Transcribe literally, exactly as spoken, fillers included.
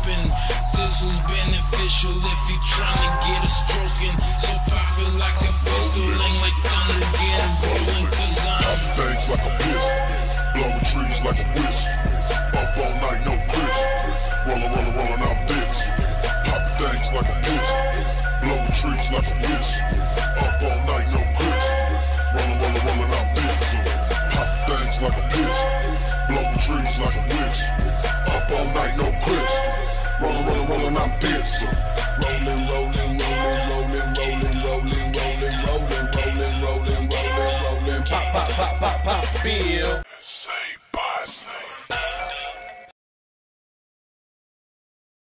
popping. This was beneficial if you tryna get a stroking. So pop it like a pistol, aim like thunder, get it rolling. Cause I'm pop things like a bitch, blowing trees like a witch. Up all night, no Chris. Rollin', rollin', rollin' out dicks. Pop things like a bitch, blowing trees like a witch. Up all night, no Chris. Rollin', rollin', rollin' out dicks. Pop things like a bitch, blowing trees like a witch. Up all night, no Chris. Rollin', rollin', rollin' out dicks. Rollin', rollin', rollin', rollin', rollin', rollin', rollin', rollin', rollin', rollin', rollin', rollin', pop, pop, pop, pop, pop, Bill. Same.